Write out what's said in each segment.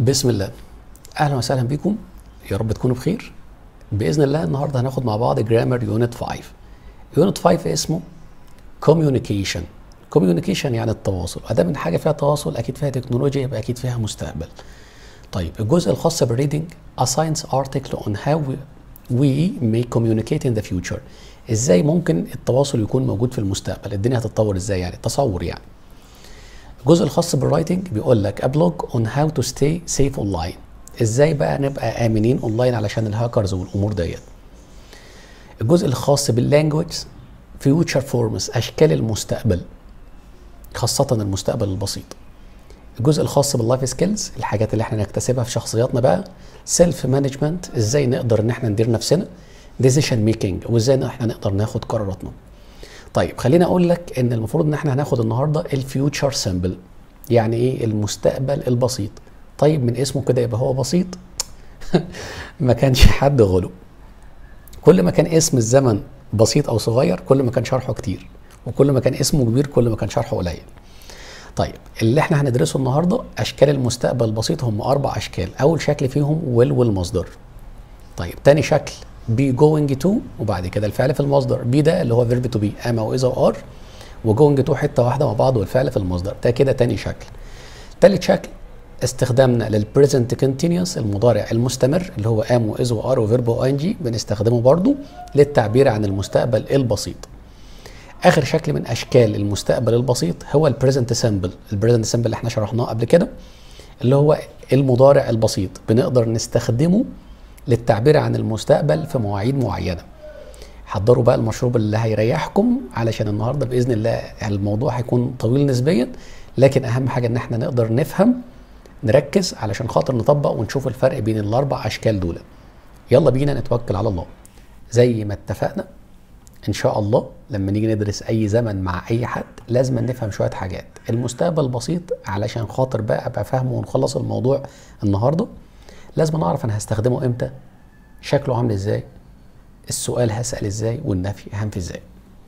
بسم الله. اهلا وسهلا بكم، يا رب تكونوا بخير. باذن الله النهارده هناخد مع بعض جرامر يونت 5. يونت 5 اسمه كوميونيكيشن. كوميونيكيشن يعني التواصل، ادام حاجه فيها تواصل اكيد فيها تكنولوجيا، يبقى اكيد فيها مستقبل. طيب الجزء الخاص بالريدنج a science article on how we may communicate in the future. ازاي ممكن التواصل يكون موجود في المستقبل، الدنيا هتتطور ازاي، يعني تصور يعني. الجزء الخاص بالرايتنج بيقول لك a blog on how to stay safe online. ازاي بقى نبقى امنين اونلاين علشان الهاكرز والامور ديت. الجزء الخاص باللانجوج future forms اشكال المستقبل، خاصة المستقبل البسيط. الجزء الخاص باللايف سكيلز الحاجات اللي احنا نكتسبها في شخصياتنا بقى. سيلف مانجمنت ازاي نقدر ان احنا ندير نفسنا. ديسيشن ميكنج وازاي احنا نقدر ناخد قراراتنا. طيب خليني اقول لك ان المفروض ان احنا هناخد النهارده الفيوتشر سيمبل. يعني ايه المستقبل البسيط؟ طيب من اسمه كده يبقى هو بسيط. ما كانش حد غلو. كل ما كان اسم الزمن بسيط او صغير كل ما كان شرحه كتير، وكل ما كان اسمه كبير كل ما كان شرحه قليل. طيب اللي احنا هندرسه النهارده اشكال المستقبل البسيط، هم 4 اشكال. اول شكل فيهم will والمصدر. طيب تاني شكل be going to وبعد كده الفعل في المصدر. be ده اللي هو verb to be am او is او are، وgoing to حته واحده مع بعض والفعل في المصدر. ده كده تاني شكل. تالت شكل استخدامنا للبريزنت كونتينيوس المضارع المستمر اللي هو am واز وار وفيرب وان جي، بنستخدمه برضو للتعبير عن المستقبل البسيط. اخر شكل من اشكال المستقبل البسيط هو البريزنت سيمبل. البريزنت سيمبل اللي احنا شرحناه قبل كده اللي هو المضارع البسيط، بنقدر نستخدمه للتعبير عن المستقبل في مواعيد معينه. حضروا بقى المشروب اللي هيريحكم علشان النهارده باذن الله الموضوع هيكون طويل نسبيا، لكن اهم حاجه ان احنا نقدر نفهم نركز علشان خاطر نطبق ونشوف الفرق بين ال4 اشكال دول. يلا بينا نتوكل على الله. زي ما اتفقنا ان شاء الله لما نيجي ندرس اي زمن مع اي حد لازم نفهم شويه حاجات. المستقبل البسيط علشان خاطر بقى ابقى فاهمه ونخلص الموضوع النهارده لازم نعرف انا هستخدمه امتى، شكله عامل ازاي، السؤال هسأل ازاي، والنفي هنفي ازاي.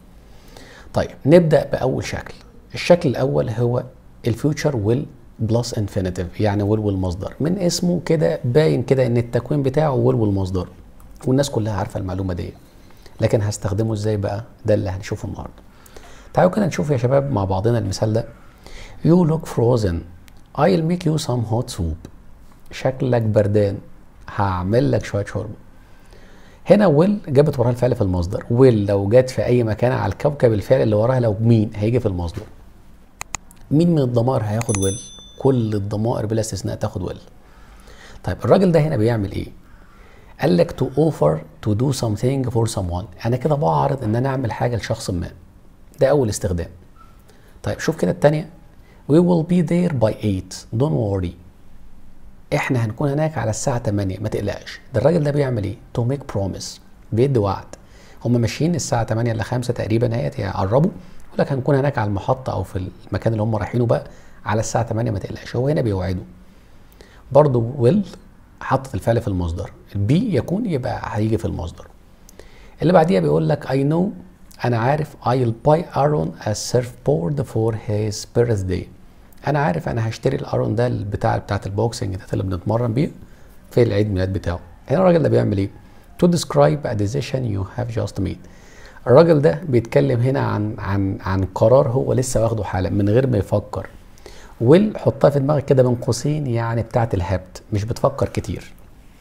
طيب نبدأ بأول شكل. الشكل الأول هو الفيوتشر ويل بلس انفينيتيف، يعني ويل والمصدر. من اسمه كده باين كده ان التكوين بتاعه ويل والمصدر، والناس كلها عارفة المعلومة دي، لكن هستخدمه ازاي بقى؟ ده اللي هنشوفه النهارده. تعالوا كده نشوف يا شباب مع بعضنا المثال ده. You look frozen. I'll make you some hot soup. شكلك بردان، هعمل لك شوية شوربة. هنا ويل جابت وراها الفعل في المصدر. ويل لو جت في اي مكان على الكوكب الفعل اللي وراها لو مين هيجي في المصدر. مين من الضمائر هياخد ويل؟ كل الضمائر بلا استثناء تاخد ويل. طيب الراجل ده هنا بيعمل ايه؟ قال لك to offer to do something for someone. انا كده بعرض ان انا اعمل حاجه لشخص ما. ده اول استخدام. طيب شوف كده الثانيه. we will be there by 8 don't worry. احنا هنكون هناك على الساعه 8 ما تقلقش. ده الراجل ده بيعمل ايه؟ to make promise، بيدي وعد. هم ماشيين الساعه 8 ل 5 تقريبا اهيت، يقربوا يقول لك هنكون هناك على المحطه او في المكان اللي هم رايحينه بقى على الساعه 8 ما تقلقش. هو هنا بيوعده. برضه ويل حطت الفعل في المصدر. البي يكون يبقى هيجي في المصدر. اللي بعديها بيقول لك I know، انا عارف I'll buy Aaron a surfboard for his birthday. انا عارف انا هشتري الارون ده بتاعت البوكسنج ده اللي بنتمرن بيه في العيد ميلاد بتاعه. هنا الراجل ده بيعمل ايه؟ to describe a decision you have just made. الراجل ده بيتكلم هنا عن قرار هو لسه واخده حالا من غير ما يفكر. ويل حطها في دماغك كده بين قوسين، يعني بتاعت الهبت، مش بتفكر كتير.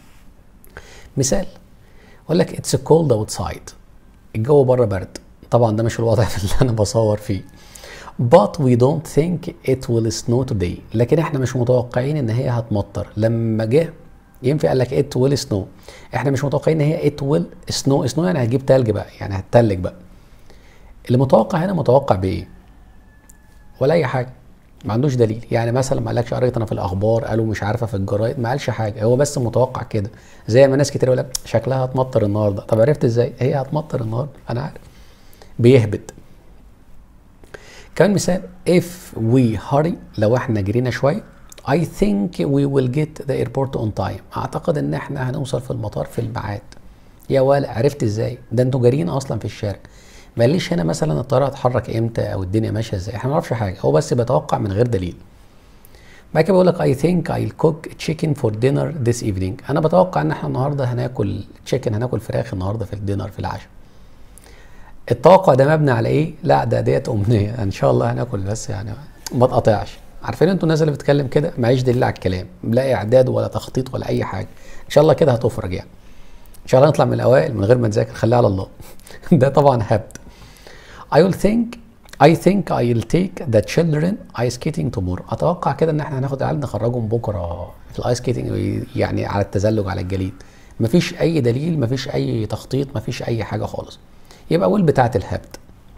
مثال اقول لك it's cold outside. الجو بره برد. طبعا ده مش الوضع اللي انا بصور فيه. but we don't think it will snow today. لكن احنا مش متوقعين ان هي هتمطر. لما جه ينفع قال لك it will snow. احنا مش متوقعين ان هي it will snow يعني هتجيب تلج بقى، يعني هتتلج بقى. اللي متوقع هنا متوقع بايه؟ ولا اي حاجه، ما عندوش دليل. يعني مثلا ما قالكش قريت انا في الاخبار، قالوا مش عارفه في الجرايد، ما قالش حاجه، هو بس متوقع كده. زي ما ناس كتير يقول لك شكلها هتمطر النهارده. طب عرفت ازاي؟ هي هتمطر النهارده، انا عارف. بيهبط. كمان مثال if we hurry، لو احنا جرينا شويه. I think we will get the airport on time. اعتقد ان احنا هنوصل في المطار في الميعاد. يا ولا عرفت ازاي؟ ده انتوا جارين اصلا في الشارع. ما قاليش هنا مثلا الطياره هتتحرك امتى او الدنيا ماشيه ازاي، احنا ما نعرفش حاجه، هو بس بيتوقع من غير دليل. بعد كده بيقول لك I think I'll cook chicken for dinner this evening. انا بتوقع ان احنا النهارده هناكل تشيكن، هناكل فراخ النهارده في الدينر في العشاء. التوقع ده مبني على ايه؟ لا ده ديت امنيه، ان شاء الله هناكل بس يعني ما تقطعش. عارفين انتوا الناس اللي بتتكلم كده معيش دليل على الكلام، لا اعداد ولا تخطيط ولا اي حاجه، ان شاء الله كده هتفرج يعني. ان شاء الله نطلع من الاوائل من غير ما نذاكر، خليها على الله. ده طبعا هبد. I think I'll take the children ice skating tomorrow. اتوقع كده ان احنا هناخد العيال نخرجهم بكره في الايس سكيتنج، يعني على التزلج على الجليد. مفيش اي دليل، مفيش اي تخطيط، مفيش اي حاجه خالص. يبقى ويل بتاعت الهبد.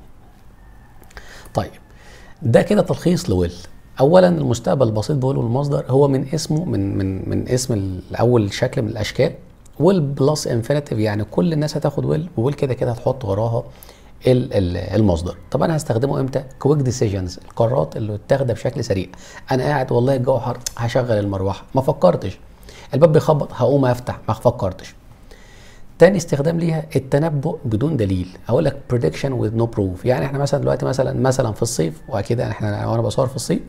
طيب ده كده تلخيص لويل. اولا المستقبل البسيط بويل والمصدر هو من اسمه، من اسم الاول شكل من الاشكال. ويل بلس انفينيتيف، يعني كل الناس هتاخد ويل، وويل كده كده هتحط وراها المصدر. طب انا هستخدمه امتى؟ كويك ديسيجنز، القرارات اللي بتاخدها بشكل سريع. انا قاعد والله الجو حر، هشغل المروحه، ما فكرتش. الباب بيخبط، هقوم افتح، ما فكرتش. تاني استخدام ليها التنبؤ بدون دليل. اقول لك prediction with no proof، يعني احنا مثلا دلوقتي مثلا في الصيف، واكيد احنا وانا بصور في الصيف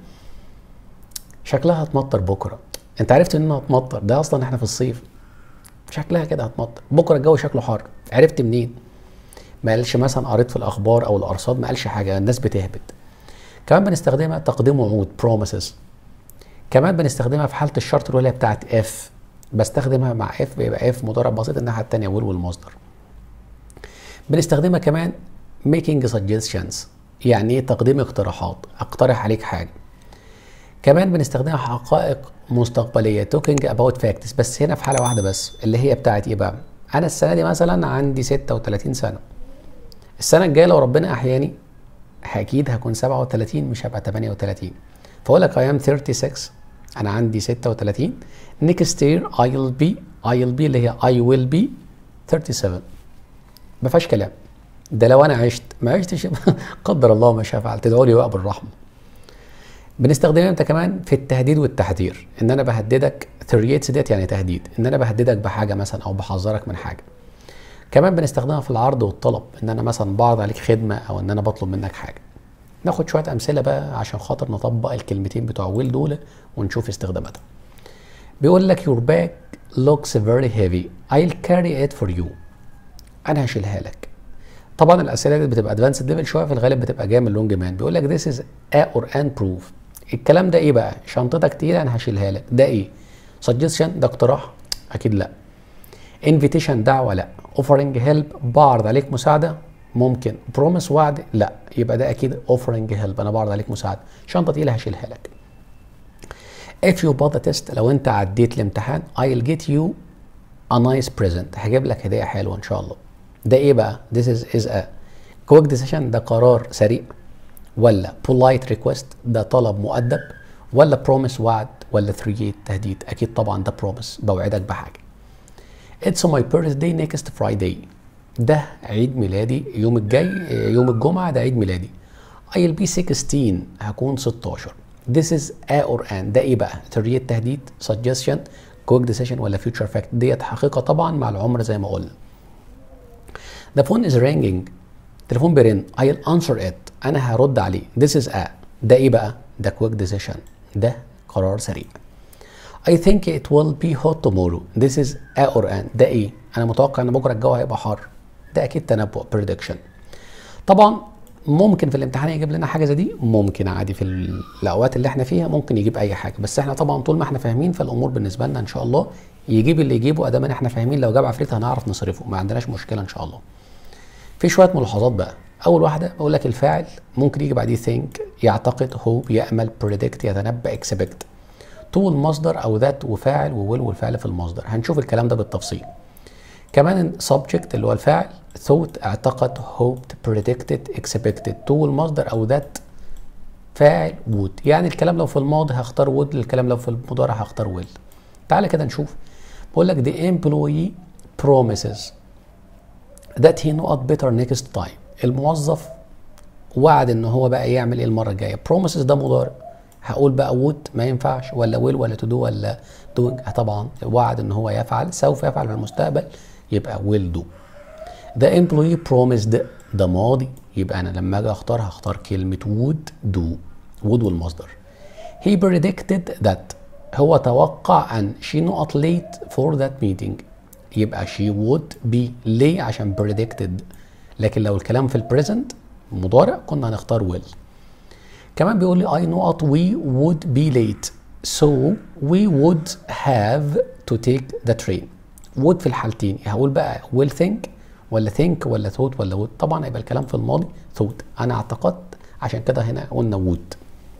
شكلها هتمطر بكره. انت عرفت انها هتمطر، ده اصلا احنا في الصيف شكلها كده هتمطر بكره، الجو شكله حر، عرفت منين؟ ما قالش مثلا قريت في الاخبار او الارصاد، ما قالش حاجه، الناس بتهبط. كمان بنستخدمها تقديم وعود promises. كمان بنستخدمها في حاله الشرط الاولى بتاعت اف، بستخدمها مع اف، بيبقى اف مضارع بسيط الناحيه الثانيه ويل والمصدر. بنستخدمها كمان making suggestions، يعني ايه؟ تقديم اقتراحات، اقترح عليك حاجه. كمان بنستخدمها حقائق مستقبليه talking about facts، بس هنا في حاله واحده بس، اللي هي بتاعت ايه بقى؟ انا السنه دي مثلا عندي 36 سنه، السنه الجايه لو ربنا احياني اكيد هكون 37 مش هبقى 38. فاقول لك I am 36، انا عندي 36. next year I'll be اللي هي I will be 37. ما فيهاش كلام. ده لو انا عشت، ما عشتش قدر الله ما شاء فعل، تدعوا لي بقى بالرحمه. بنستخدمها امتى كمان؟ في التهديد والتحذير، ان انا بهددك. threats ديت يعني تهديد، ان انا بهددك بحاجه مثلا او بحذرك من حاجه. كمان بنستخدمها في العرض والطلب، ان انا مثلا بعرض عليك خدمه او ان انا بطلب منك حاجه. ناخد شويه امثله بقى عشان خاطر نطبق الكلمتين بتوع ويل دول ونشوف استخداماتها. بيقول لك your bag looks very heavy I'll carry it for you. انا هشيلها لك. طبعا الاسئله دي بتبقى ادفانسد ليفل شويه، في الغالب بتبقى جايه من لونج مان. بيقول لك this is a or an proof. الكلام ده ايه بقى؟ شنطتك تقيله انا هشيلها لك، ده ايه؟ suggestion، ده اقتراح؟ اكيد لا. invitation، دعوه؟ لا. offering help، بعرض عليك مساعده؟ ممكن. promise، وعد؟ لا. يبقى ده اكيد offering help، انا بعرض عليك مساعده، شنطه تقيله هشيلها لك. if you pass the test، لو انت عديت الامتحان I'll get you a nice present، هجيب لك هديه حلوه ان شاء الله. ده ايه بقى؟ this is a quick decision، ده قرار سريع، ولا polite request، ده طلب مؤدب، ولا promise، وعد، ولا threat، تهديد؟ اكيد طبعا ده promise، بوعدك بحاجه. it's my birthday next Friday، ده عيد ميلادي يوم الجاي، يوم الجمعه ده عيد ميلادي. I'll be 16، هكون 16. this is a or an، ده ايه بقى؟ threat، تهديد، suggestion، quick decision، ولا future fact؟ ديت حقيقه طبعا مع العمر زي ما قلنا. the phone is ringing، التليفون بيرن. I'll answer it، انا هرد عليه. this is a، ده ايه بقى؟ ده quick decision، ده قرار سريع. I think it will be hot tomorrow، this is a or an، ده ايه؟ انا متوقع ان بكره الجو هيبقى حر، ده اكيد تنبؤ prediction. طبعا ممكن في الامتحان يجيب لنا حاجه زي دي، ممكن عادي في الاوقات اللي احنا فيها ممكن يجيب اي حاجه، بس احنا طبعا طول ما احنا فاهمين فالامور بالنسبه لنا ان شاء الله يجيب اللي يجيبه، ادام احنا فاهمين. لو جاب عفريت هنعرف نصرفه، ما عندناش مشكله ان شاء الله. في شويه ملاحظات بقى. اول واحده بقول لك الفاعل ممكن يجي بعديه think، يعتقد، hope، يامل، predict، يتنبأ، expect. تو المصدر او ذات وفاعل وويل والفعل في المصدر، هنشوف الكلام ده بالتفصيل. كمان subject اللي هو الفاعل thought، اعتقد، hoped، predicted، expected. تو المصدر او ذات فاعل would، يعني الكلام لو في الماضي هختار would، الكلام لو في المضارع هختار will. تعالى كده نشوف. بقول لك the employee promises that he not better next time، الموظف وعد ان هو بقى يعمل ايه المره الجايه. promises ده مضارع، هقول بقى would ما ينفعش، ولا will، ولا to do، ولا doing؟ طبعا وعد ان هو يفعل، سوف يفعل في المستقبل، يبقى will do. the employee promised، ده ماضي، يبقى انا لما اجي اختار هختار كلمه would do، would والمصدر. he predicted that هو توقع ان she not late for that meeting. يبقى she would be ليه؟ عشان predicted. لكن لو الكلام في البريزنت مضارع كنا هنختار will. كمان بيقول لي I not we would be late so we would have to take the train. would في الحالتين هقول بقى will think ولا think ولا thought ولا would. طبعا هيبقى الكلام في الماضي thought. انا اعتقدت، عشان كده هنا قلنا would.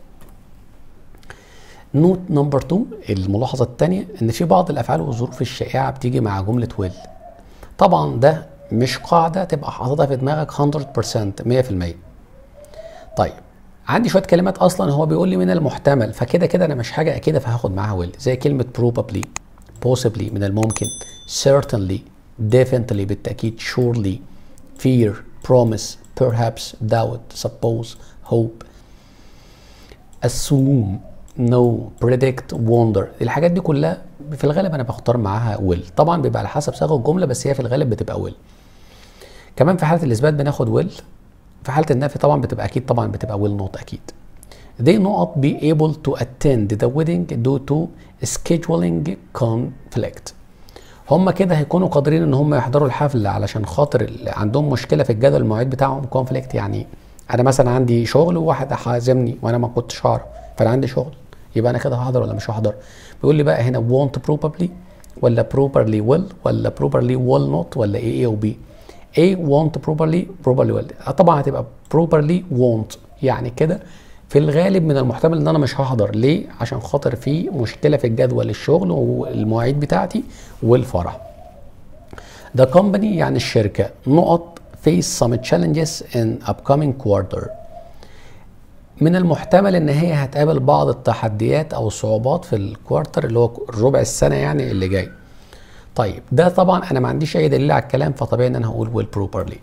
نوت نمبر 2 الملاحظة الثانية ان في بعض الافعال والظروف الشائعة بتيجي مع جملة will. طبعا ده مش قاعدة تبقى حاططها في دماغك 100%. طيب عندي شوية كلمات اصلا هو بيقول لي من المحتمل، فكده كده انا مش حاجة اكيدة فهاخد معاها will، زي كلمة probably، possibly من الممكن، certainly، definitely بالتأكيد، surely، fear، promise، perhaps، doubt، suppose، hope، assume، no، predict، wonder. الحاجات دي كلها في الغالب انا بختار معاها will. طبعا بيبقى على حسب صيغه الجمله بس هي في الغالب بتبقى will. كمان في حاله الاثبات بناخد will. في حاله النفي طبعا بتبقى اكيد طبعا بتبقى will not اكيد. they not be able to attend the wedding due to scheduling conflict. هم كده هيكونوا قادرين ان هم يحضروا الحفله علشان خاطر عندهم مشكله في الجدول المواعيد بتاعهم. conflict يعني انا مثلا عندي شغل وواحد حازمني وانا ما كنتش هعرف، فانا عندي شغل، يبقى انا كده هحضر ولا مش هحضر؟ بيقول لي بقى هنا won't probably ولا properly will ولا properly will not ولا A و B. A won't probably will. طبعا هتبقى properly won't. يعني كده في الغالب من المحتمل ان انا مش هحضر. ليه؟ عشان خاطر في مشكله في الجدول الشغل والمواعيد بتاعتي والفرح. The company يعني الشركه نقط face some challenges in upcoming quarter. من المحتمل ان هي هتقابل بعض التحديات او الصعوبات في الكوارتر اللي هو الربع السنه يعني اللي جاي. طيب ده طبعا انا ما عنديش اي دليل على الكلام، فطبيعي ان انا هقول will properly.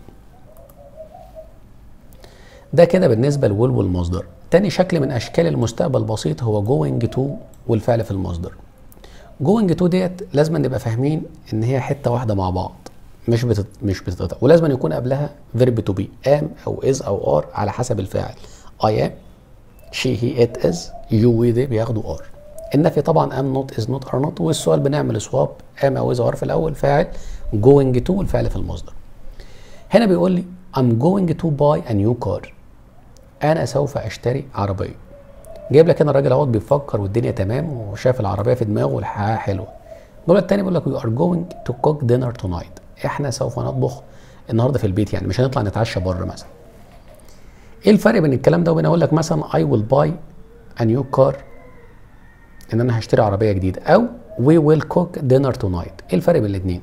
ده كده بالنسبه لويل والمصدر. تاني شكل من اشكال المستقبل البسيط هو going to والفعل في المصدر. going to ديت لازم نبقى فاهمين ان هي حته واحده مع بعض، مش بتتقطع، ولازم يكون قبلها verb to be am او is او are على حسب الفاعل. I am، she he it is، you we they بياخدوا are. النفي طبعا am not is not are not، والسؤال بنعمل swap am او is are في الاول فاعل، going to والفعل في المصدر. هنا بيقول لي I'm going to buy a new car. انا سوف اشتري عربيه. جايب لك هنا الراجل اهوت بيفكر والدنيا تمام وشاف العربيه في دماغه والحياه حلوه. الجمله الثانيه بيقول لك we are going to cook dinner tonight. احنا سوف نطبخ النهارده في البيت، يعني مش هنطلع نتعشى بره مثلا. ايه الفرق بين الكلام ده وبين اقول لك مثلا I will buy a new car ان انا هشتري عربيه جديده، او we will cook dinner tonight؟ ايه الفرق بين الاثنين؟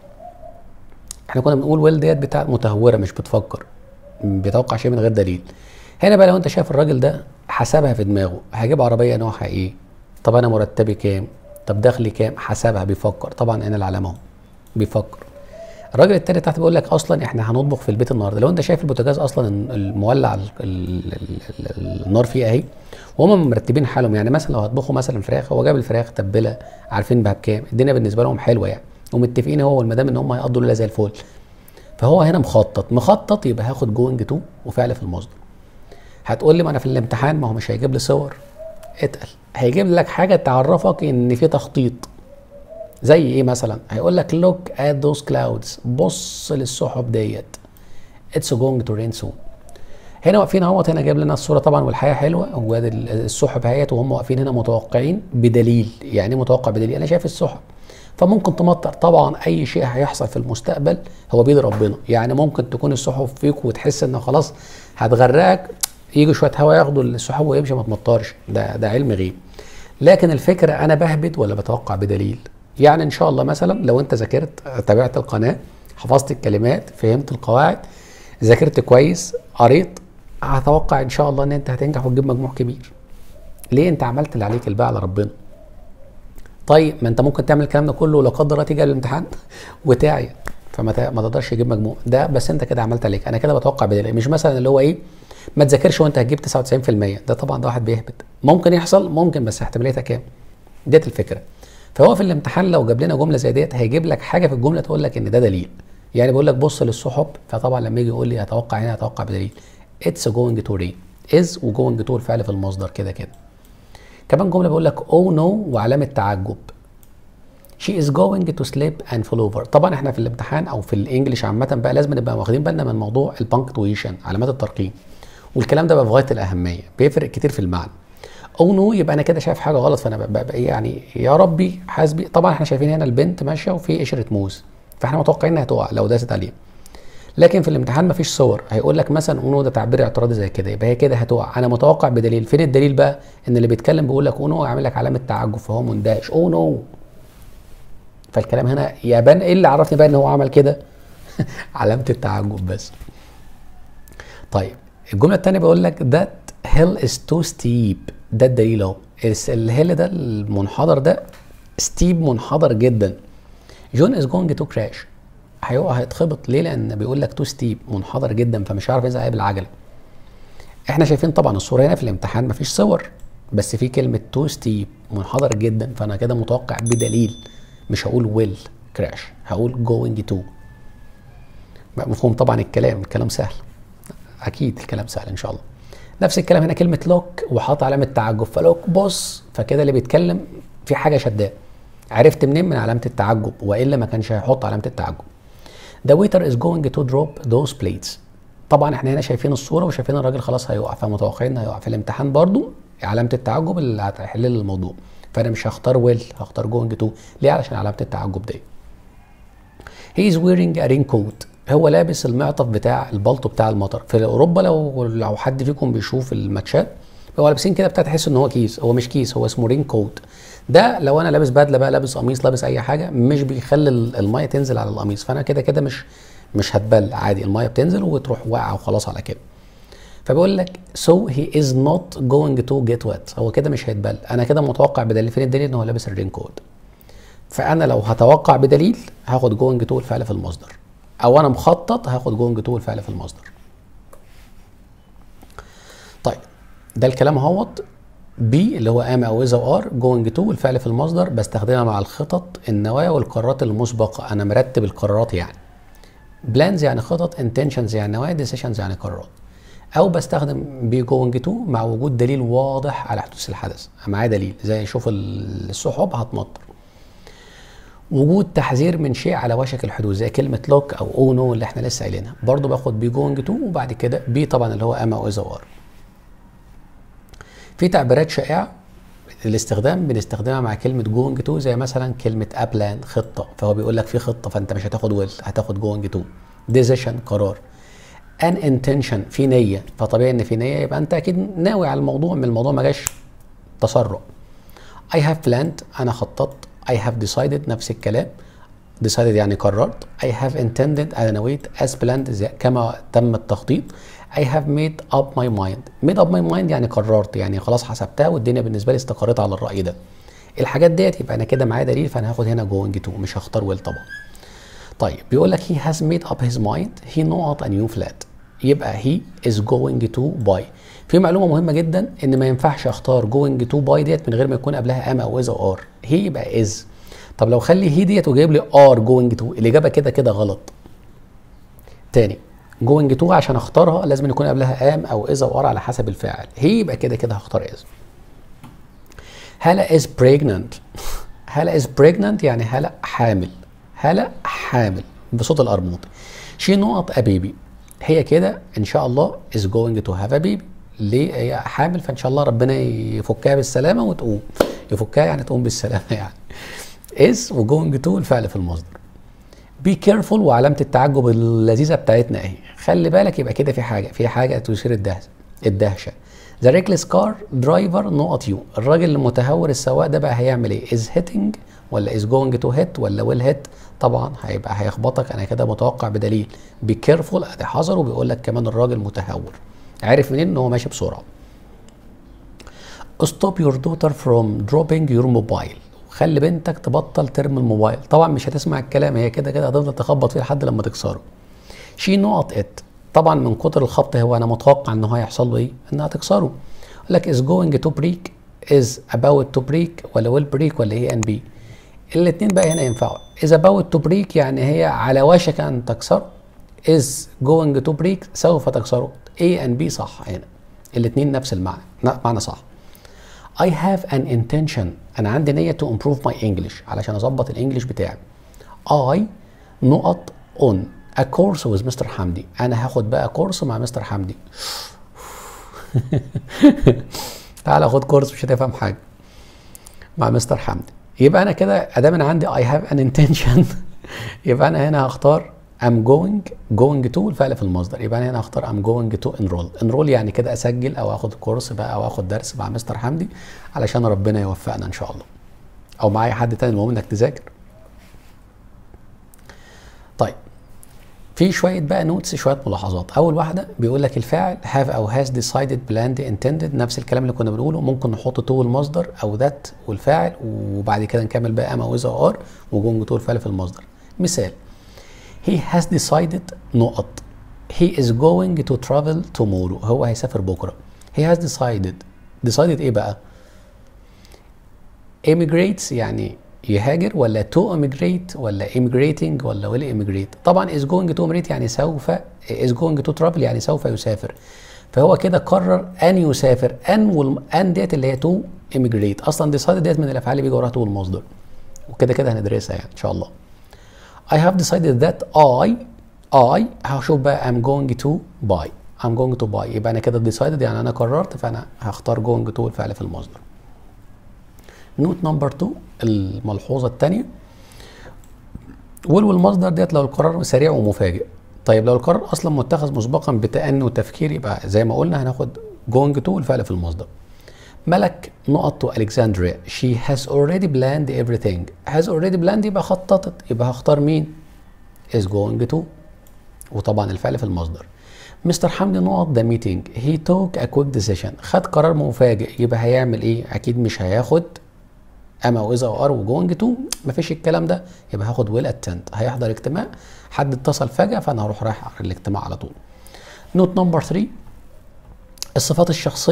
احنا كنا بنقول will ديت بتاع متهوره مش بتفكر، بيتوقع شيء من غير دليل. هنا بقى لو انت شايف الراجل ده حسبها في دماغه، هجيب عربيه نوعها ايه؟ طب انا مرتبي كام؟ طب دخلي كام؟ حسبها بيفكر. طبعا انا العلامه اهو بيفكر. الراجل التاني تحت بيقول لك اصلا احنا هنطبخ في البيت النهارده. لو انت شايف البوتاجاز اصلا المولع النار فيه اهي، وهم مرتبين حالهم، يعني مثلا لو هيطبخوا مثلا فراخ، هو جاب الفراخ تبله عارفين بها بكام، الدنيا بالنسبه لهم حلوه يعني، ومتفقين هو والمدام ان هم هيقضوا الليله زي الفل. فهو هنا مخطط يبقى هاخد جوينج تو وفعل في المصدر. هتقول لي ما انا في الامتحان ما هو مش هيجيب لي صور، اتقل، هيجيب لك حاجه تعرفك ان في تخطيط. زي ايه مثلا؟ هيقول لك look at those clouds، بص للسحب ديت، it's going to rain soon. هنا واقفين اهوت، هنا جايب لنا الصوره طبعا والحياه حلوه، وادي السحب اهيت وهم واقفين هنا متوقعين بدليل. يعني متوقع بدليل؟ انا شايف السحب فممكن تمطر. طبعا اي شيء هيحصل في المستقبل هو بيد ربنا، يعني ممكن تكون السحب فيك وتحس انه خلاص هتغرقك، يجي شويه هواء ياخدوا السحب ويمشي ما تمطرش، ده علم غيب. لكن الفكره انا بهبد ولا بتوقع بدليل؟ يعني ان شاء الله مثلا لو انت ذاكرت، تابعت القناه، حفظت الكلمات، فهمت القواعد، ذاكرت كويس، قريت، هتوقع ان شاء الله ان انت هتنجح وتجيب مجموع كبير. ليه؟ انت عملت اللي عليك، الباقي على ربنا. طيب ما انت ممكن تعمل الكلام ده كله ولا قدر الله تيجي الامتحان وتعيا فما تقدرش تجيب مجموع ده، بس انت كده عملت عليك. انا كده بتوقع بدليل، مش مثلا اللي هو ايه ما تذاكرش وانت هتجيب 99%. ده طبعا ده واحد بيهبط، ممكن يحصل ممكن، بس احتماليتها كام؟ ديت الفكره. فهو في الامتحان لو جاب لنا جمله زي ديت هيجيب لك حاجه في الجمله تقول لك ان ده دليل. يعني بيقول لك بص للسحب، فطبعا لما يجي يقول لي هتوقع هنا هتوقع بدليل. اتس جوينج تو رين، از وجوينج تو الفعل في المصدر كده كده. كمان جمله بيقول لك oh no وعلامه تعجب. she is going to slip and fall over. طبعا احنا في الامتحان او في الانجليش عامه بقى لازم نبقى واخدين بالنا من موضوع البانكتويشن، علامات الترقيم، والكلام ده بقى في غايه الاهميه، بيفرق كتير في المعنى. او نو يبقى انا كده شايف حاجه غلط، فانا ببقى يعني يا ربي حاسبي. طبعا احنا شايفين هنا البنت ماشيه وفي قشره موز، فاحنا متوقعين انها تقع لو داست عليها. لكن في الامتحان مفيش صور، هيقول لك مثلا اونو ده تعبير اعتراضي زي كده، يبقى هي كده هتقع. انا متوقع بدليل. فين الدليل بقى؟ ان اللي بيتكلم بيقول لك اونو يعمل لك علامه تعجب فهو مندهش او نو. فالكلام هنا يبان ايه اللي عرفني بقى ان هو عمل كده؟ علامه التعجب بس. طيب الجمله الثانيه بيقول لك that hill is too steep. ده الدليل اهو. الهيل ده المنحدر ده ستيب، منحدر جدا. جون از جوينج تو كراش. هيقع، هيتخبط. ليه؟ لان بيقول لك تو ستيب، منحدر جدا، فمش هيعرف يزق بالعجله. احنا شايفين طبعا الصوره هنا في الامتحان مفيش صور، بس في كلمه تو ستيب، منحدر جدا، فانا كده متوقع بدليل. مش هقول ويل كراش، هقول جوينج تو. مفهوم طبعا الكلام سهل، اكيد الكلام سهل ان شاء الله. نفس الكلام هنا كلمه لوك وحاط علامه تعجب، فلوك بص، فكده اللي بيتكلم في حاجه شداه. عرفت منين؟ من علامه التعجب، والا ما كانش هيحط علامه التعجب. The waiter is going to drop those plates. طبعا احنا هنا شايفين الصوره وشايفين الراجل خلاص هيقع، فمتوقعين هيقع. في الامتحان برضو علامه التعجب اللي هتحل الموضوع، فانا مش هختار ويل، هختار going to. ليه؟ علشان علامه التعجب دي. He is wearing a raincoat. هو لابس المعطف بتاع البلطو بتاع المطر. في اوروبا لو حد فيكم بيشوف الماتشات هو لابسين كده بتاع، تحس ان هو كيس. هو مش كيس، هو اسمه رين كوت. ده لو انا لابس بدله بقى، لابس قميص، لابس اي حاجه، مش بيخلي الميه تنزل على القميص، فانا كده كده مش هتبل عادي، الميه بتنزل وتروح واقعه وخلاص على كده. فبيقول لك so he is not going to get wet. هو كده مش هيتبل. انا كده متوقع بدليل. فين الدليل؟ ان هو لابس الرين كوت. فانا لو هتوقع بدليل هاخد going to الفعل في المصدر، او انا مخطط هاخد going to الفعل في المصدر. طيب ده الكلام اهوت. بي اللي هو ام او اذا وار، جوينج تو الفعل في المصدر بستخدمها مع الخطط، النوايا والقرارات المسبقه. انا مرتب القرارات يعني. بلانز يعني خطط، انتنشنز يعني نوايا، ديسيشنز يعني قرارات. او بستخدم بي جوينج تو مع وجود دليل واضح على حدوث الحدث. معايا دليل زي شوف السحب هتمطر. وجود تحذير من شيء على وشك الحدوث زي كلمه لوك او او نو اللي احنا لسه قايلينها، برضو باخد بي جوينج تو وبعد كده بي طبعا اللي هو ام او اذا وار. في تعبيرات شائعه الاستخدام بنستخدمها مع كلمه جوينج تو، زي مثلا كلمه ابلان خطه، فهو بيقول لك في خطه، فانت مش هتاخد ويل، هتاخد جوينج تو. ديسيشن قرار. ان انتنشن في نيه، فطبيعي ان في نيه يبقى انت اكيد ناوي على الموضوع، من الموضوع ما جاش تسرع. I have planned انا خططت. I have decided نفس الكلام. decided يعني قررت. I have intended انا نويت. as planned كما تم التخطيط. I have made up my mind. made up my mind يعني قررت، يعني خلاص حسبتها والدنيا بالنسبه لي استقريت على الراي ده. الحاجات ديت يبقى انا كده معايا دليل، فانا هاخد هنا going to، مش هختار will طبعا. طيب بيقول لك he has made up his mind he not a new flat. يبقى he is going to buy. في معلومه مهمه جدا ان ما ينفعش اختار going to buy ديت من غير ما يكون قبلها ام او از او ار. هي يبقى is. طب لو خلي هي ديت وجايب لي ار going to، الاجابه كده غلط. تاني going to عشان اختارها لازم يكون قبلها ام او از او ار على حسب الفاعل. هي يبقى كده هختار is. هلا is pregnant. هلا is pregnant يعني هلا حامل. هلا حامل بصوت القرموطي. she not a baby. هي كده ان شاء الله is going to have a baby. ليه؟ هي حامل، فان شاء الله ربنا يفكها بالسلامه وتقوم. يفكها يعني تقوم بالسلامه يعني. is و going to الفعل في المصدر. be careful وعلامه التعجب اللذيذه بتاعتنا اهي. خلي بالك، يبقى كده في حاجه تثير الدهشه. the reckless car driver not you. الراجل المتهور السواق ده بقى هيعمل ايه؟ is hitting ولا is going to hit ولا will hit؟ طبعا هيخبطك. انا كده متوقع بدليل. be careful ادي حذر، وبيقول لك كمان الراجل متهور. عارف منين؟ ان هو ماشي بسرعه. stop your daughter from dropping your mobile. خلي بنتك تبطل ترمي الموبايل. طبعا مش هتسمع الكلام، هي كده هتفضل تخبط فيه لحد لما تكسره. she not it. طبعا من كتر الخبط هو انا متوقع ان هو هيحصل له ايه؟ انها تكسره. يقول لك is going to break is about to break ولا will break ولا هي and be. الاثنين بقى هنا ينفعوا. is about to break يعني هي على وشك ان تكسره. is going to break سوف تكسره. A and B صح هنا. الاثنين نفس المعنى، معنى صح. I have an intention. انا عندي نية to improve my English علشان اظبط الانجليش بتاعي. I نقط on a course with Mr. حمدي. انا هاخد بقى كورس مع مستر حمدي. تعال خد كورس مش هتفهم حاجة مع مستر حمدي. يبقى انا كده ادام انا عندي I have an intention يبقى انا هنا هختار I'm going to الفعل في المصدر. يبقى انا هنا هختار I'm going to enroll يعني كده اسجل او اخد كورس بقى او اخد درس مع مستر حمدي علشان ربنا يوفقنا ان شاء الله، او معايا حد تاني. المهم انك تذاكر. طيب في شويه بقى نوتس، شويه ملاحظات. اول واحده بيقول لك الفاعل have او has decided planned intended، نفس الكلام اللي كنا بنقوله، ممكن نحط to المصدر او that والفاعل وبعد كده نكمل بقى am او is او are وجونج to الفعل في المصدر. مثال he has decided نقط he is going to travel tomorrow، هو هيسافر بكره. he has decided ايه بقى؟ immigrates يعني يهاجر، ولا to immigrate، ولا immigrating، ولا will immigrate؟ طبعا is going to immigrate يعني سوف، is going to travel يعني سوف يسافر، فهو كده قرر ان يسافر. ان ديت اللي هي to immigrate، اصلا decided ديت من الافعال اللي بيجي وراها to المصدر، وكده كده هندرسها يعني ان شاء الله. I have decided that I هشوف بقى I'm going to buy، يبقى انا كده decided يعني انا قررت، فانا هختار going to الفعل في المصدر. نوت نمبر 2 الملحوظه الثانيه، والمصدر ديت لو القرار سريع ومفاجئ. طيب لو القرار اصلا متخذ مسبقا بتأني وتفكير، يبقى زي ما قلنا هناخد going to الفعل في المصدر. ملك نقط to Alexandria she has already planned everything. has already planned يبقى خططت، يبقى هختار مين؟ is going to، وطبعا الفعل في المصدر. مستر حمدي نقط the meeting he took a quick decision، خد قرار مفاجئ، يبقى هيعمل ايه؟ اكيد مش هياخد اما او اذا او ار وجوينج تو، مفيش الكلام ده، يبقى هاخد ويل اتند، هيحضر اجتماع، حد اتصل فجأة فانا هروح رايح الاجتماع على طول. نوت نمبر 3 الصفات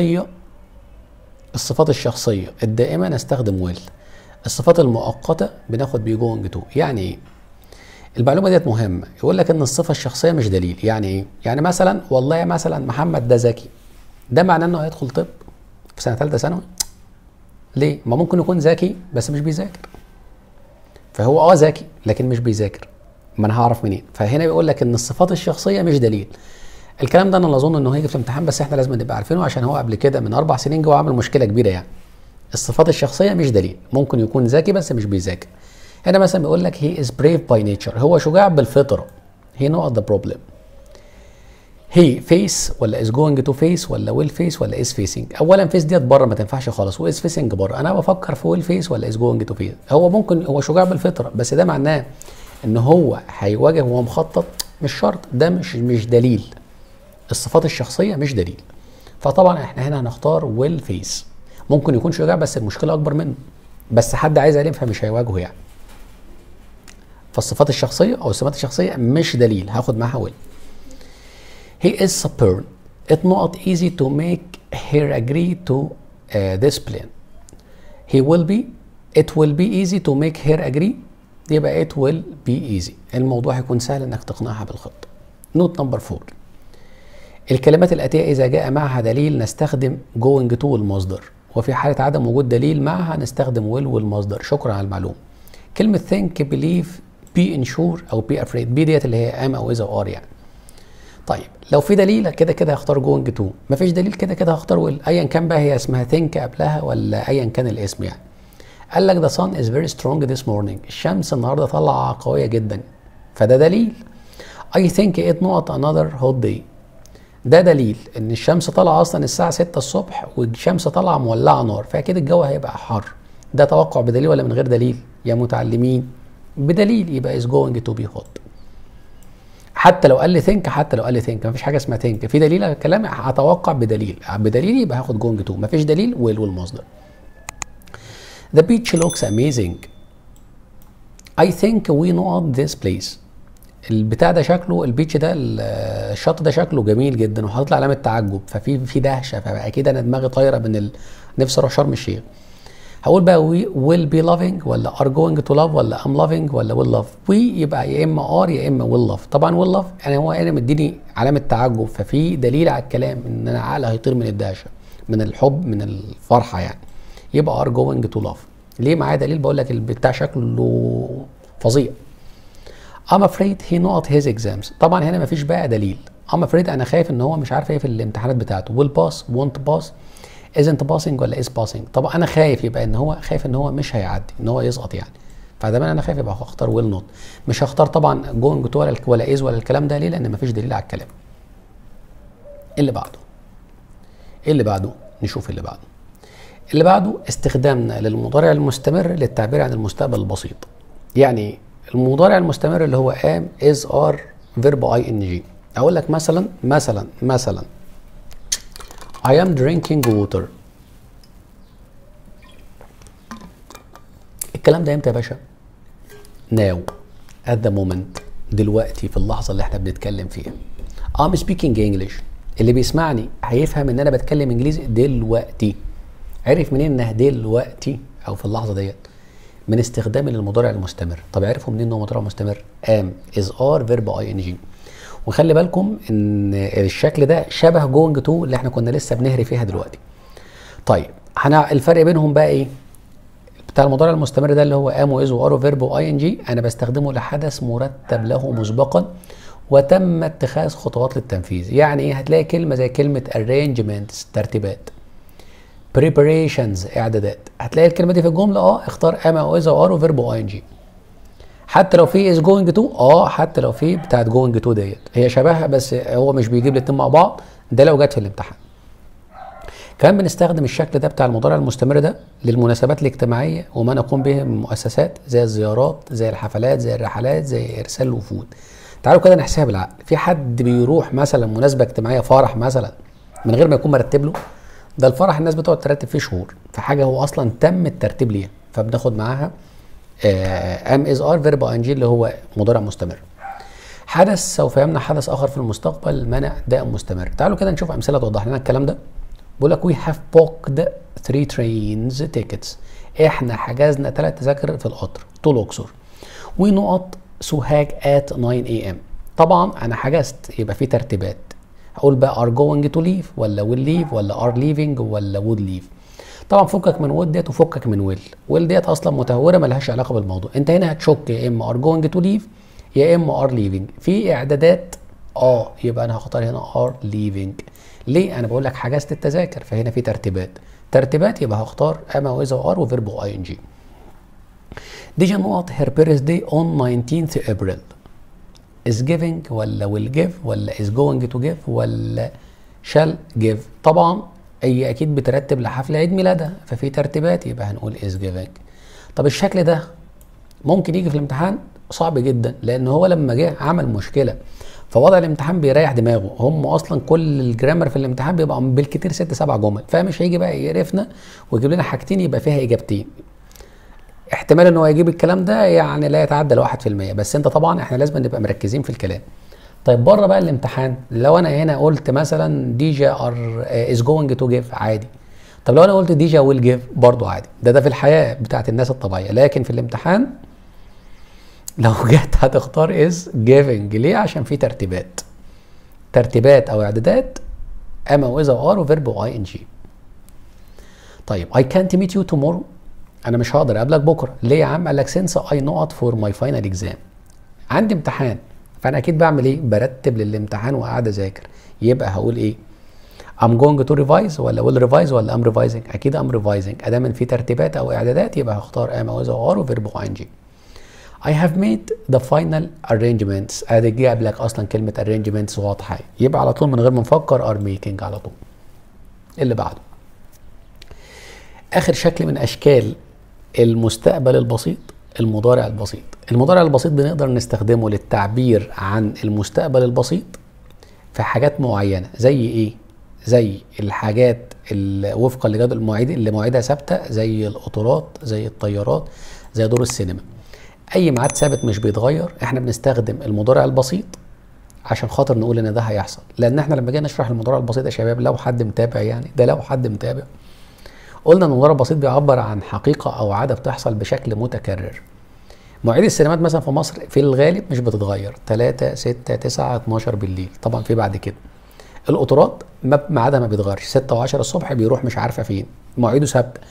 الشخصية الدائمة نستخدم ويل. الصفات المؤقتة بناخد بيه جوينج تو. يعني ايه؟ المعلومة ديت مهمة. يقول لك ان الصفة الشخصية مش دليل. يعني ايه؟ يعني مثلا والله مثلا محمد ده ذكي، ده معناه انه هيدخل طب في سنة ثالثة ثانوي؟ ليه؟ ما ممكن يكون ذكي بس مش بيذاكر، فهو ذكي لكن مش بيذاكر، ما انا هعرف منين؟ فهنا بيقول لك ان الصفات الشخصيه مش دليل. الكلام ده انا اظن انه هيجي في الامتحان، بس احنا لازم نبقى عارفينه عشان هو قبل كده من 4 سنين جوه عامل مشكله كبيره. يعني الصفات الشخصيه مش دليل، ممكن يكون ذكي بس مش بيذاكر. هنا مثلا بيقول لك he is brave by nature، هو شجاع بالفطره. he not the problem. he face ولا is going to face ولا will face ولا is facing؟ اولا face ديت بره ما تنفعش خالص، و is facing بره. انا بفكر في will face ولا is going to face. هو ممكن هو شجاع بالفطره، بس ده معناه ان هو هيواجه وهو مخطط؟ مش شرط، ده مش دليل. الصفات الشخصيه مش دليل. فطبعا احنا هنا هنختار will face. ممكن يكون شجاع بس المشكله اكبر منه، بس حد عايز عليه فمش هيواجهه يعني. فالصفات الشخصيه او السمات الشخصيه مش دليل، هاخد معاها will. He is stubborn. It's not easy to make her agree to this plan. It will be easy to make her agree. يبقى it will be easy. الموضوع هيكون سهل انك تقنعها بالخطة. نوت نمبر 4 الكلمات الآتية إذا جاء معها دليل نستخدم going to المصدر، وفي حالة عدم وجود دليل معها نستخدم will والمصدر. شكرا على المعلومة. كلمة think believe be unsure أو be afraid، be ديت اللي هي am أو is أو are يعني. طيب لو في دليل كده كده هختار جوينج تو، مفيش دليل كده كده هختار ويل، ايا كان بقى هي اسمها ثينك قبلها ولا ايا كان الاسم يعني. قال لك the sun is very strong this morning، الشمس النهارده طالعه قويه جدا، فده دليل. I think it not another hot day، ده دليل ان الشمس طالعه اصلا الساعه 6 الصبح والشمس طالعه مولعه نار، فاكيد الجو هيبقى حر. ده توقع بدليل ولا من غير دليل يا متعلمين؟ بدليل، يبقى is going to be hot. حتى لو قال لي ثينك، مفيش حاجه اسمها ثينك، في دليل على الكلام هتوقع بدليل يبقى هاخد جونج تو، مفيش دليل ويل والمصدر. The beach looks amazing. I think we know this place. البتاع ده شكله، البيتش ده الشط ده شكله جميل جدا وحاطط لي علامه تعجب، ففي دهشه، فاكيد انا دماغي طايره من نفسي اروح شرم الشيخ. هقول بقى we will be loving ولا are going to love ولا I'm loving ولا will love. we يبقى يا اما are يا اما will love. طبعا will love يعني هو هنا مديني علامه تعجب، ففي دليل على الكلام ان انا عقلي هيطير من الدهشه، من الحب، من الفرحه يعني. يبقى are going to love. ليه؟ معايا دليل بقول لك البتاع شكله فظيع. I'm afraid he not his exams. طبعا هنا مفيش بقى دليل. I'm afraid انا خايف ان هو مش عارف ايه في الامتحانات بتاعته. will pass won't pass isn't passing ولا is passing. طبعا انا خايف، يبقى ان هو خايف ان هو مش هيعدي، ان هو يسقط يعني. فدايما انا خايف يبقى هختار will not. مش هختار طبعا going to ولا is ولا الكلام ده. ليه؟ لان مفيش دليل على الكلام. اللي بعده. اللي بعده نشوف اللي بعده. اللي بعده استخدامنا للمضارع المستمر للتعبير عن المستقبل البسيط. يعني المضارع المستمر اللي هو am is are verb ing. اقول لك مثلا I am drinking water. الكلام ده امتى يا باشا؟ now at the moment، دلوقتي في اللحظة اللي احنا بنتكلم فيها. I'm speaking English. اللي بيسمعني هيفهم ان انا بتكلم انجليزي دلوقتي. عرف منين انها دلوقتي او في اللحظة ديت؟ من استخدامي للمضارع المستمر. طب عرفوا منين ان هو مضارع مستمر؟ am is are verb ing. وخلي بالكم ان الشكل ده شبه جوينج تو اللي احنا كنا لسه بنهري فيها دلوقتي. طيب الفرق بينهم بقى ايه؟ بتاع المضارع المستمر ده اللي هو am و is و are و verb و ing انا بستخدمه لحدث مرتب له مسبقا وتم اتخاذ خطوات للتنفيذ. يعني ايه؟ هتلاقي كلمه زي كلمه arrangements ترتيبات، preparations اعدادات، هتلاقي الكلمه دي في الجمله. اختار am او is او are و verb و ing. حتى لو في is going to حتى لو في بتاعت going to ديت هي شبهها، بس هو مش بيجيب الاتنين مع بعض. ده لو جت في الامتحان. كمان بنستخدم الشكل ده بتاع المضارع المستمر ده للمناسبات الاجتماعيه وما نقوم به من مؤسسات، زي الزيارات، زي الحفلات، زي الرحلات، زي ارسال الوفود. تعالوا كده نحسبها بالعقل. في حد بيروح مثلا مناسبه اجتماعيه، فرح مثلا، من غير ما يكون مرتب له؟ ده الفرح الناس بتقعد ترتب فيه شهور، فحاجه هو اصلا تم الترتيب ليها، فبناخد معاها am is are verb ing اللي هو مضارع مستمر. حدث سوف يمنع حدث اخر في المستقبل منع دائم مستمر. تعالوا كده نشوف امثله توضح لنا الكلام ده. بيقول لك we have booked 3 trains tickets. احنا حجزنا 3 تذاكر في القطر طول الاقصر. ونقط سوهاج at 9 am. طبعا انا حجزت، يبقى في ترتيبات. هقول بقى are going to leave ولا will leave ولا are leaving ولا would leave. طبعا فكك من would ديت وفكك من will ديت اصلا متهوره ملهاش علاقه بالموضوع. انت هنا هتشك يا اما are going to leave يا اما are leaving. في اعدادات يبقى انا هختار هنا are leaving. ليه؟ انا بقول لك حجزت التذاكر، فهنا في ترتيبات يبقى هختار am و is و are و verb و ing. ديجا نقط her birthday on 19th April. is giving ولا will give ولا is going to give ولا shall give. طبعا هي اكيد بترتب لحفل عيد ميلادها، ففي ترتيبات يبقى هنقول is giving. طب الشكل ده ممكن يجي في الامتحان؟ صعب جدا، لان هو لما جه عمل مشكله فوضع الامتحان بيريح دماغه. هم اصلا كل الجرامر في الامتحان بيبقى بالكتير 6-7 جمل، فمش هيجي بقى يقرفنا ويجيب لنا حاجتين يبقى فيها اجابتين. احتمال ان هو يجيب الكلام ده يعني لا يتعدى ال 1%، بس انت طبعا احنا لازم نبقى مركزين في الكلام. طيب بره بقى الامتحان، لو انا هنا قلت مثلا ديجا is going to give عادي. طب لو انا قلت ديجا will give برضو عادي. ده في الحياه بتاعت الناس الطبيعيه، لكن في الامتحان لو جت هتختار is giving. ليه؟ عشان في ترتيبات او اعدادات am و is و are و verb و ing. طيب I can't meet you tomorrow. انا مش هقدر اقابلك بكره. ليه يا عم؟ قال لك since I not for my final exam. عندي امتحان، فانا اكيد بعمل ايه؟ برتب للامتحان وقاعد اذاكر. يبقى هقول ايه؟ I'm going to revise ولا will revise ولا I'm revising؟ اكيد I'm revising. ادام في ترتيبات او اعدادات يبقى هختار am و is و are و verb و ing. I have made the final arrangements. ادي جايب لك اصلا كلمه arrangements واضحه، يبقى على طول من غير ما نفكر are making على طول. اللي بعده اخر شكل من اشكال المستقبل البسيط، المضارع البسيط. المضارع البسيط بنقدر نستخدمه للتعبير عن المستقبل البسيط في حاجات معينه. زي ايه؟ زي الحاجات اللي وفقا لجدول المواعيد اللي مواعيدها ثابته، زي القطارات، زي الطيارات، زي دور السينما. اي ميعاد ثابت مش بيتغير احنا بنستخدم المضارع البسيط عشان خاطر نقول ان ده هيحصل. لان احنا لما جينا نشرح المضارع البسيط يا شباب، لو حد متابع يعني، ده لو حد متابع، قلنا ان المضارع البسيط بيعبر عن حقيقه او عاده بتحصل بشكل متكرر. مواعيد السينمات مثلا في مصر في الغالب مش بتتغير، 3 6 9 12 بالليل. طبعا في بعد كده. القطارات ميعادها ما بيتغيرش، 6 و10 الصبح بيروح مش عارفه فين، مواعيده ثابته.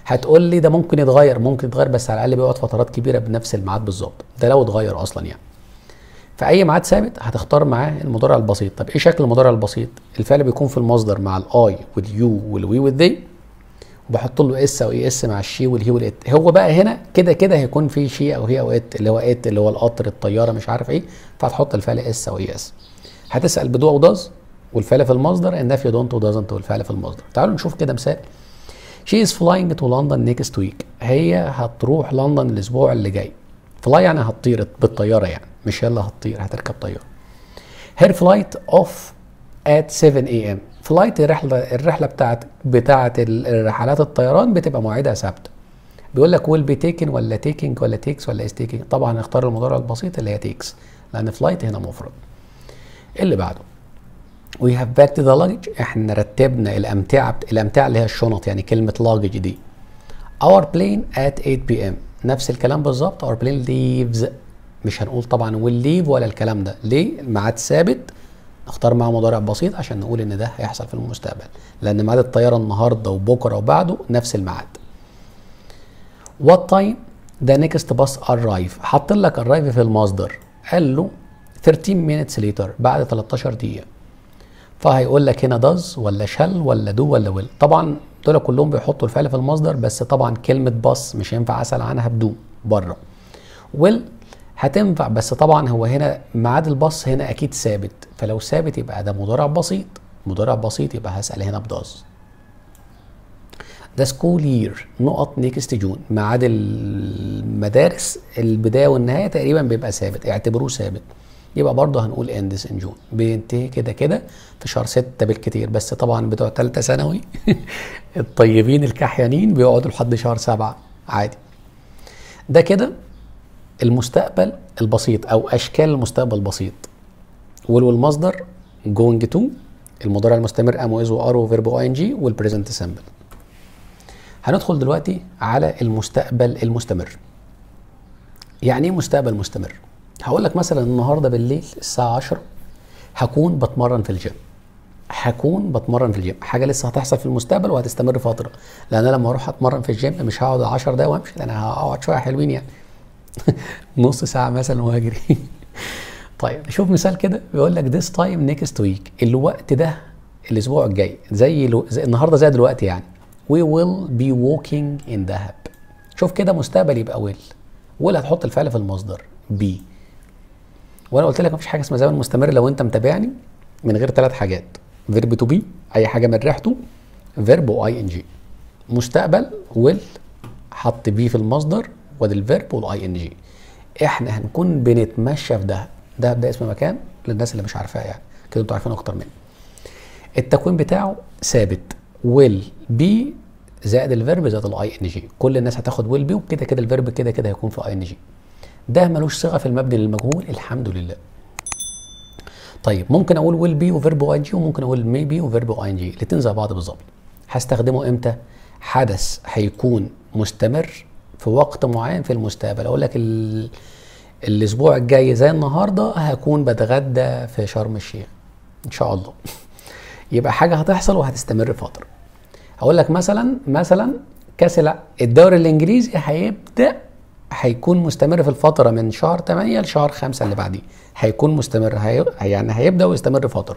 هتقول لي ده ممكن يتغير، ممكن يتغير بس على الاقل بيقعد فترات كبيره بنفس الميعاد بالظبط، ده لو اتغير اصلا يعني. فاي ميعاد ثابت هتختار معاه المضارع البسيط. طب ايه شكل المضارع البسيط؟ الفعل بيكون في المصدر مع الاي واليو والوي والذي، وبحط له اس او اي اس مع الشي والهي والات. هو بقى هنا كده كده هيكون في شي او هي او ات، اللي هو ات اللي هو القطر الطياره مش عارف ايه، فهتحط الفعل اس او اي اس. هتسال بدو او داز والفعل في المصدر، النفي دونت ودازنت والفعل في المصدر. تعالوا نشوف كده مثال. She is flying to London next week. هي هتروح لندن الاسبوع اللي جاي. فلاي يعني هتطير بالطياره يعني، مش هي اللي هتطير، هتركب طياره. Her flight off at 7 a.m. فلايت الرحله بتاعت الرحلات الطيران بتبقى مواعيدها ثابته. بيقول لك will be taken ولا taking ولا takes ولا is taking. طبعا هنختار المضارع البسيط اللي هي takes، لان فلايت هنا مفرد. اللي بعده we have packed the luggage. احنا رتبنا الامتعه اللي هي الشنط، يعني كلمه luggage دي. our plane at 8 p.m. نفس الكلام بالظبط. our plane leaves، مش هنقول طبعا will leave ولا الكلام ده. ليه؟ الميعاد ثابت، نختار معاه مضارع بسيط عشان نقول ان ده هيحصل في المستقبل، لان ميعاد الطياره النهارده وبكره وبعده نفس الميعاد. what time the next bus arrive. حط لك arrive في المصدر، قال له 13 minutes later، بعد 13 دقيقه. فهيقول لك هنا does ولا shall ولا do ولا will. طبعا دول كلهم بيحطوا الفعل في المصدر، بس طبعا كلمه bus مش ينفع اسال عنها بدو بره. will هتنفع، بس طبعا هو هنا ميعاد الباص هنا اكيد ثابت، فلو ثابت يبقى ده مضارع بسيط. مضارع بسيط يبقى هسأل هنا بداز. ده سكول يير نقط نيكست جون. ميعاد المدارس البدايه والنهايه تقريبا بيبقى ثابت، اعتبروه ثابت. يبقى برضه هنقول اندس ان جون، بينتهي كده كده في شهر 6 بالكتير، بس طبعا بتوع ثالثه ثانوي الطيبين الكحيانين بيقعدوا لحد شهر 7 عادي. ده كده المستقبل البسيط او اشكال المستقبل البسيط. والمصدر going to، المضارع المستمر ام واز وار وفيرب او ان جي، والبريزنت سامبل. هندخل دلوقتي على المستقبل المستمر. يعني ايه مستقبل مستمر؟ هقول لك مثلا النهارده بالليل الساعه 10 هكون بتمرن في الجيم. هكون بتمرن في الجيم، حاجه لسه هتحصل في المستقبل وهتستمر فتره، لان انا لما اروح اتمرن في الجيم مش هقعد 10 دقايق وامشي، انا هقعد شويه حلوين يعني نص ساعه مثلا وهجري. طيب نشوف مثال كده. بيقول لك this time next week، الوقت ده الاسبوع الجاي، زي النهارده زي دلوقتي يعني. we will be walking in دهب. شوف كده مستقبل يبقى will هتحط الفعل في المصدر be. وانا قلت لك مفيش حاجه اسمها زمن مستمر لو انت متابعني، من غير 3 حاجات: verb to be اي حاجه من ريحته، verb و ing. مستقبل will حط be في المصدر وادي الفيرب والاي ان جي. احنا هنكون بنتمشى في دهب. دهب ده اسم مكان للناس اللي مش عارفاه يعني، كده انتوا عارفينه اكتر مني. التكوين بتاعه ثابت، will be زائد الفيرب زائد الاي ان جي. كل الناس هتاخد will be، وكده كده الفيرب كده كده هيكون في اي ان جي. ده ملوش صيغه في المبني للمجهول الحمد لله. طيب ممكن اقول will be وفيرب واي ان جي، وممكن اقول maybe وفيرب واي ان جي، الاثنين زي بعض بالظبط. هستخدمه امتى؟ حدث هيكون مستمر في وقت معين في المستقبل. اقول لك الاسبوع الجاي زي النهارده هكون بتغدى في شرم الشيخ ان شاء الله. يبقى حاجه هتحصل وهتستمر فتره. اقول لك مثلا كاس الدوري الانجليزي هيكون مستمر في الفتره من شهر 8 لشهر 5 اللي بعديه، هيكون مستمر، يعني هيبدا ويستمر فتره.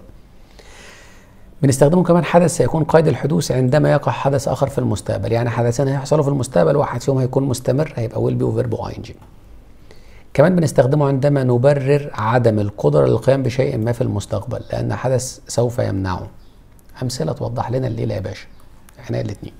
بنستخدمه كمان حدث سيكون قيد الحدوث عندما يقع حدث اخر في المستقبل، يعني حدثين هيحصلوا في المستقبل، واحد فيهم هيكون مستمر هيبقى will be وفيرب واي ان جي. كمان بنستخدمه عندما نبرر عدم القدره للقيام بشيء ما في المستقبل لان حدث سوف يمنعه. امثله توضح لنا الليله يا باشا، احنا الاثنين.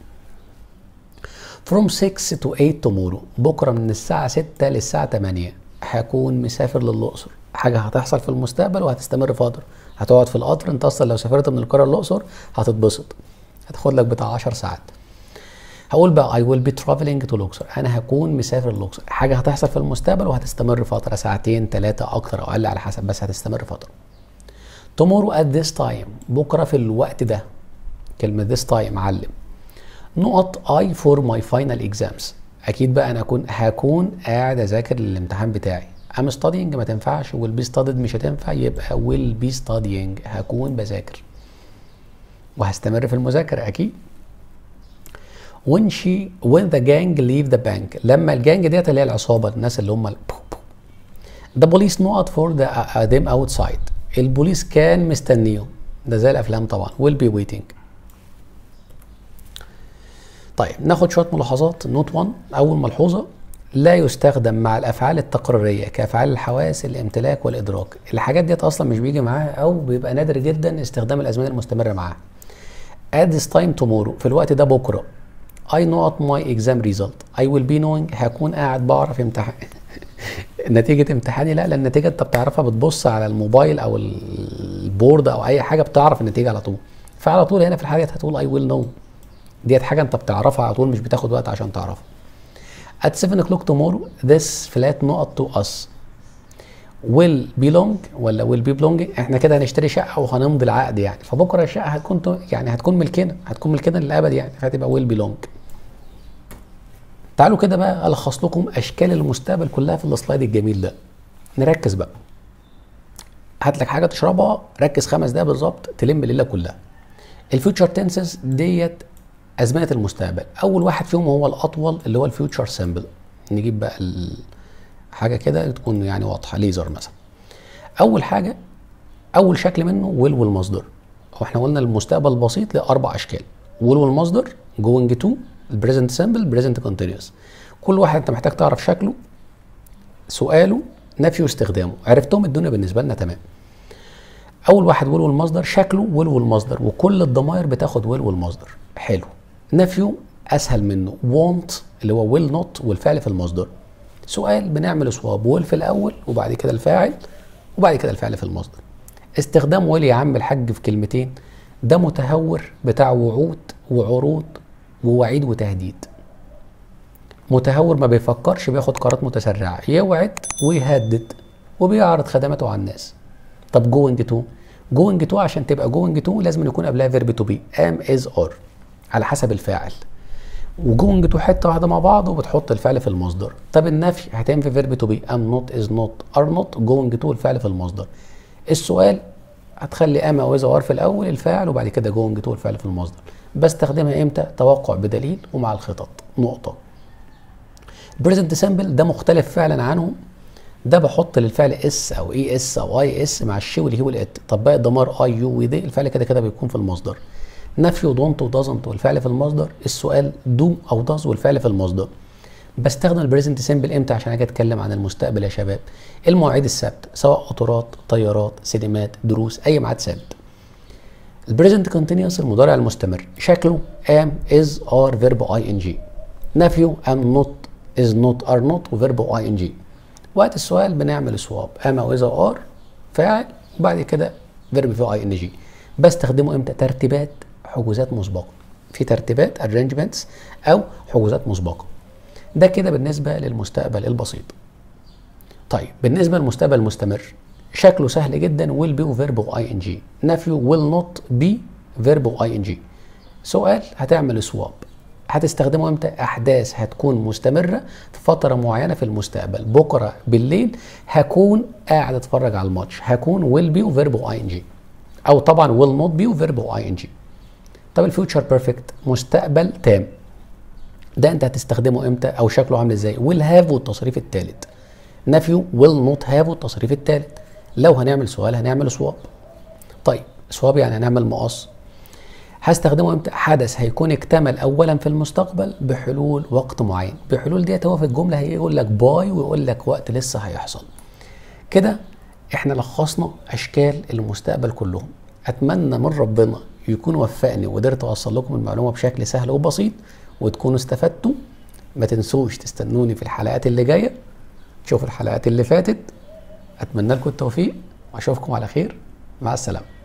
from 6 to 8 tomorrow، بكره من الساعه 6 للساعه 8 هكون مسافر للاقصر. حاجه هتحصل في المستقبل وهتستمر فتره. هتقعد في القطر، انت اصلا لو سافرت من القاهره للاقصر هتتبسط، هتاخد لك بتاع 10 ساعات. هقول بقى I will be traveling to الأقصر، انا هكون مسافر الأقصر. حاجه هتحصل في المستقبل وهتستمر فتره، ساعتين 3 اكتر او اقل على حسب، بس هتستمر فتره. tomorrow at this time، بكره في الوقت ده. كلمه this time معلم. نقط I for my final exams، اكيد بقى انا هكون قاعد اذاكر للامتحان بتاعي. I'm studying ما تنفعش، will be studied مش هتنفع، يبقى will be studying هكون بذاكر وهستمر في المذاكرة أكيد. when the gang leave the bank. لما الجانج ديت اللي هي العصابه، الناس اللي هم the police not for them outside. البوليس كان مستنيهم، ده زي الافلام طبعا. will be waiting. طيب ناخد شويه ملاحظات. نوت 1. اول ملحوظه، لا يستخدم مع الافعال التقريريه كافعال الحواس، الامتلاك والادراك. الحاجات ديت اصلا مش بيجي معاها او بيبقى نادر جدا استخدام الازمنه المستمره معاها. at this time tomorrow، في الوقت ده بكره. I know my exam result. I will be knowing، هكون قاعد بعرف امتحان نتيجة امتحاني. لا، لان النتيجة انت بتعرفها، بتبص على الموبايل او البورد او اي حاجة بتعرف النتيجة على طول. فعلى طول هنا في الحاجة هتقول I will know، ديت حاجة انت بتعرفها على طول، مش بتاخد وقت عشان تعرفها. at 7 o'clock tomorrow this flat not to us will belong ولا will be belonging. احنا كده هنشتري شقة وهنمضي العقد يعني، فبكرة الشقة هتكون ملكنا للأبد يعني، فهتبقى will belong. تعالوا كده بقى ألخص لكم أشكال المستقبل كلها في السلايد الجميل ده. نركز بقى. هات لك حاجة تشربها، ركز 5 دقايق بالظبط تلم الليلة كلها. الفيوتشر تنسز ديت أزمنة المستقبل. أول واحد فيهم هو الأطول اللي هو الفيوتشر سيمبل. نجيب بقى حاجة كده تكون يعني واضحة، ليزر مثلا. أول حاجة، أول شكل منه ويل والمصدر. واحنا قلنا المستقبل البسيط له 4 أشكال. ويل والمصدر، جوينج تو، البريزنت سيمبل، بريزنت كونتينيوس. كل واحد انت محتاج تعرف شكله، سؤاله، نفيه واستخدامه. عرفتهم الدنيا بالنسبه لنا تمام. اول واحد ويل والمصدر، شكله ويل والمصدر، وكل الضمائر بتاخد ويل والمصدر. حلو. نفيه اسهل منه، want اللي هو ويل نوت والفعل في المصدر. سؤال بنعمل سواب، ويل في الاول وبعد كده الفاعل وبعد كده الفعل في المصدر. استخدام ويل يا عم الحاج في كلمتين، ده متهور بتاع وعود وعروض ووعيد وتهديد. متهور ما بيفكرش، بياخد قرارات متسرعه، يوعد ويهدد وبيعرض خدماته على الناس. طب جوينج تو، جوينج تو عشان تبقى جوينج تو لازم يكون قبلها فيرب تو بي، ام از ار على حسب الفاعل. وجوينج تو حته واحده مع بعض وبتحط الفعل في المصدر. طب النفي هتعمل في فيرب تو بي، ام نوت، از نوت، ار نوت، جوينج تو الفعل في المصدر. السؤال هتخلي ام او از ار في الاول الفاعل وبعد كده جوينج تو الفعل في المصدر. بستخدمها امتى؟ توقع بدليل ومع الخطط. نقطه. بريزنت سامبل ده مختلف فعلا عنهم، ده بحط للفعل اس او اي اس او اي اس مع الشي والهي والات. طب باقي الضمائر اي يو ودي الفعل كده كده بيكون في المصدر. نفي ودونت ودازنت والفعل في المصدر. السؤال دو او داز والفعل في المصدر. بستخدم البريزنت سامبل امتى عشان اجي اتكلم عن المستقبل يا شباب؟ المواعيد الثابته، سواء قطارات، طيارات، سينمات، دروس، اي ميعاد ثابت. البريزنت كونتينيوس المضارع المستمر، شكله ام از ار فيرب اي ان جي. نفيه ام نوت از نوت ار نوت وفيرب اي ان جي. وقت السؤال بنعمل سواب، ام او از ار فاعل وبعد كده فيرب في اي ان جي. بستخدمه امتى؟ ترتيبات، حجوزات مسبقه. في ترتيبات arrangements او حجوزات مسبقه. ده كده بالنسبه للمستقبل البسيط. طيب بالنسبه للمستقبل المستمر، شكله سهل جدا، will be وفيرب اي ان جي. نفيه will not be فيرب اي ان جي. سؤال هتعمل سواب، هتستخدمه امتى؟ احداث هتكون مستمره في فتره معينه في المستقبل. بكره بالليل هكون قاعد اتفرج على الماتش، هكون will be وفيرب اي ان جي، او طبعا will not be وفيرب اي ان جي. طب الفيوتشر بيرفكت مستقبل تام، ده انت هتستخدمه امتى او شكله عامل ازاي؟ will have والتصريف الثالث. نفيه will not have والتصريف الثالث. لو هنعمل سؤال هنعمل سواب. طيب سواب يعني هنعمل مقص. هستخدمه امتى؟ حدث هيكون اكتمل اولا في المستقبل بحلول وقت معين. بحلول ديت هو في الجمله هيقول لك باي ويقول لك وقت لسه هيحصل. كده احنا لخصنا اشكال المستقبل كلهم. اتمنى من ربنا يكون وفقني وقدرت اوصل لكم المعلومه بشكل سهل وبسيط وتكونوا استفدتوا. ما تنسوش تستنوني في الحلقات اللي جايه، تشوفوا الحلقات اللي فاتت. اتمنى لكم التوفيق واشوفكم على خير. مع السلامه.